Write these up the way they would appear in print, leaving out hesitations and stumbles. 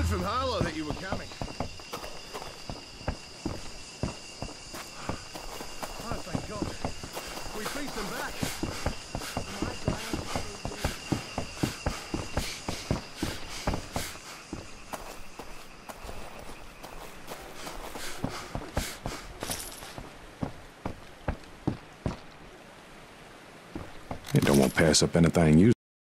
heard from Harlow that you were coming. Oh, thank God. We beat them back. They don't want to pass up anything useful.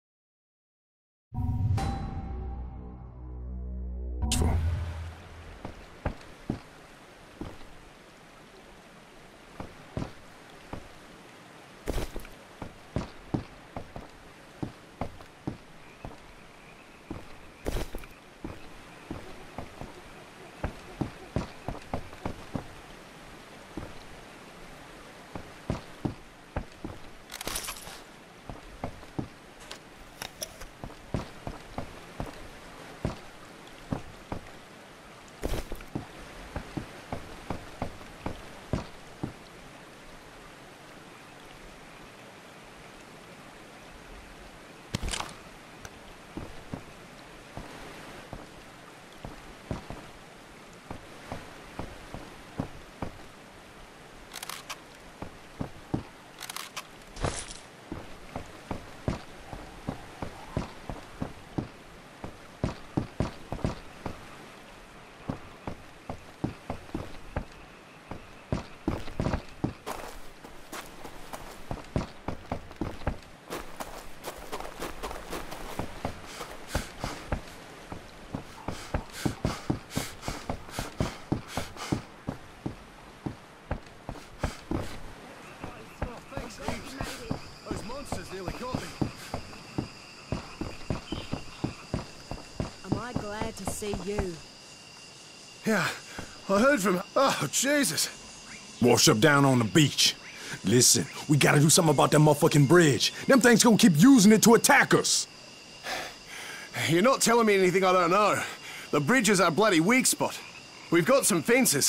Glad to see you. Yeah, I heard from... Oh, Jesus. Wash up down on the beach. Listen, we gotta do something about that motherfucking bridge. Them things gonna keep using it to attack us. You're not telling me anything I don't know. The bridge is our bloody weak spot. We've got some fences.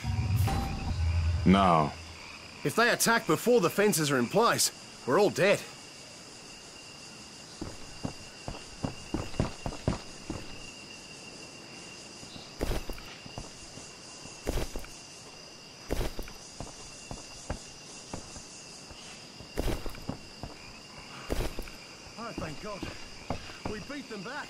No. If they attack before the fences are in place, we're all dead. Oh, thank God. We beat them back.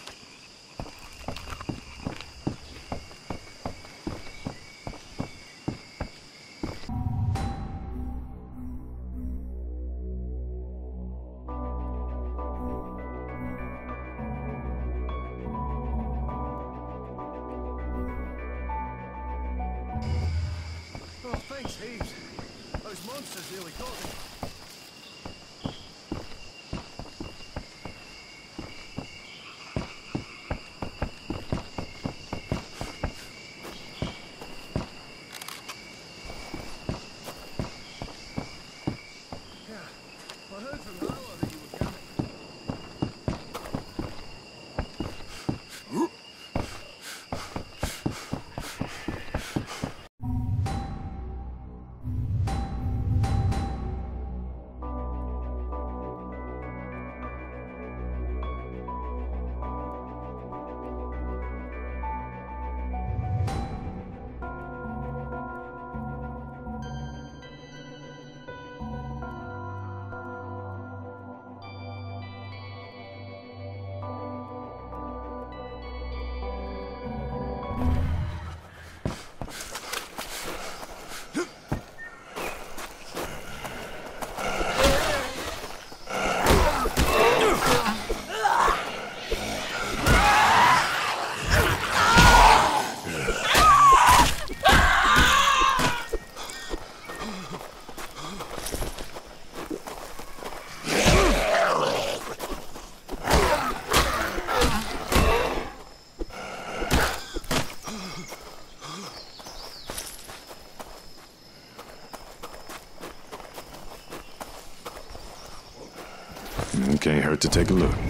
Oh, thanks heaps. Those monsters nearly got me. I heard from Harlow that you were coming. Can't hurt to take a look.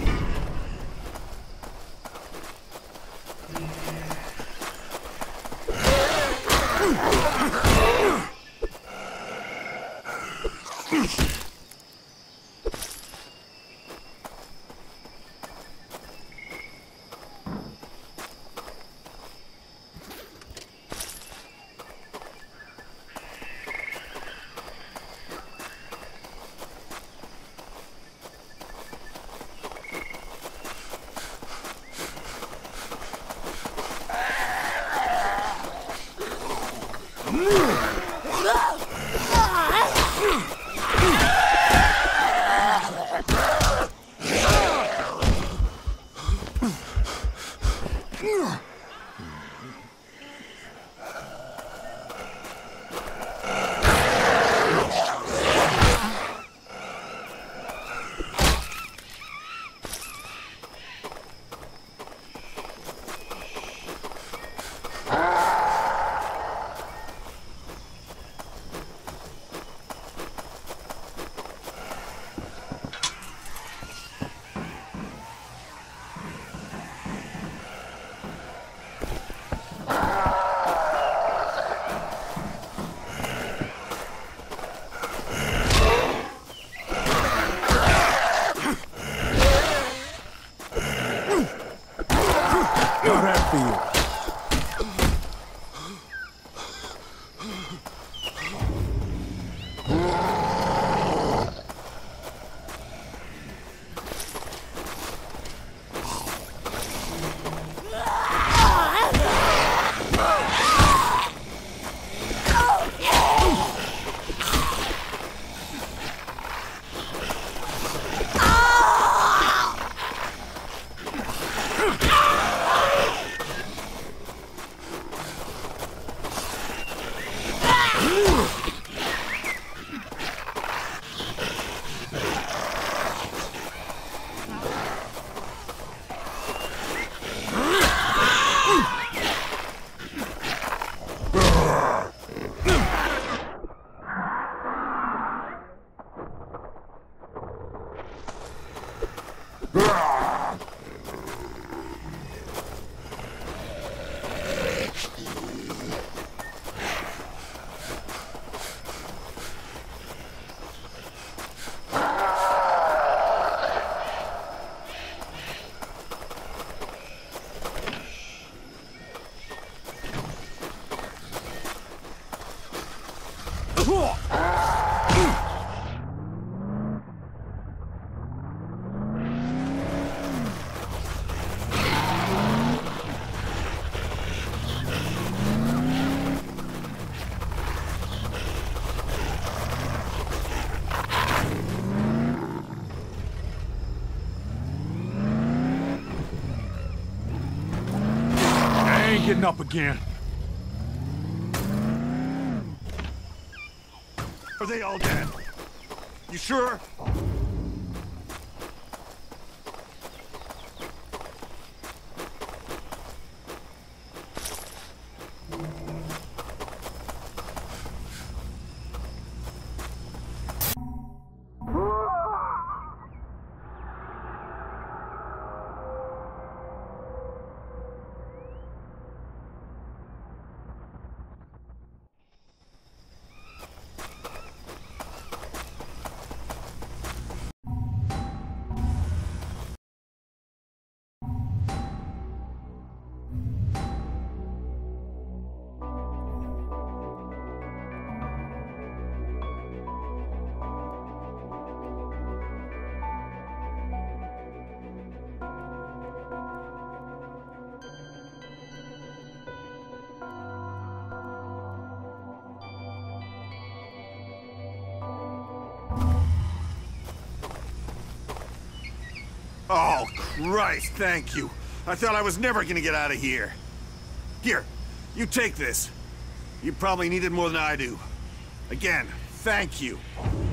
How that feel? Getting up again. Are they all dead? You sure? Oh, Christ, thank you. I thought I was never gonna get out of here. Here, you take this. You probably need it more than I do. Again, thank you.